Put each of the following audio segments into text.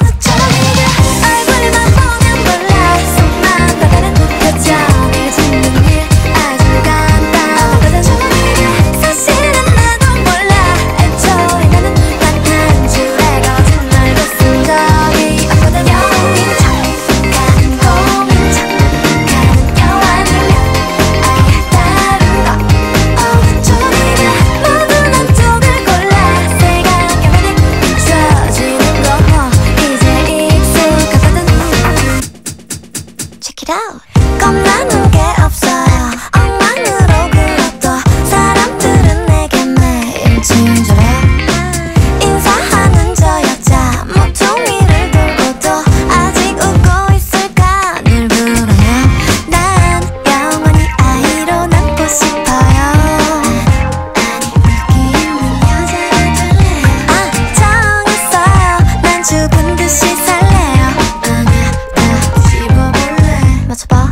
겁나는 게 없어요. 엉망으로 굴러도 사람들은 내게 매일 친절해. 인사하는 저 여자 모퉁이를 들고도 아직 웃고 있을까 늘 불안해. 난 영원히 아이로 남고 싶어요. 아니 웃기 있는 여자가 될래요. 정했어요. 난 죽은 듯이 살래요. 아니야 다 씹어볼래. 맞춰봐.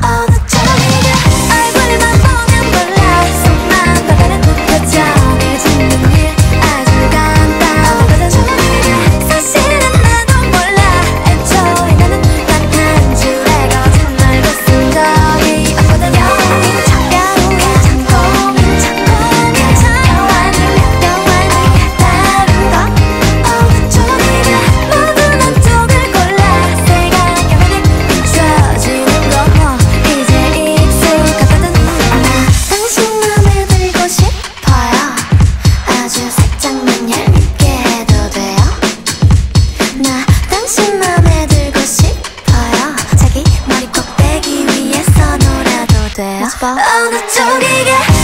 당신 맘에 들고 싶어요. 자기 머리 꼭 빼기 위해서 놀아도 돼요. 어느 쪽이게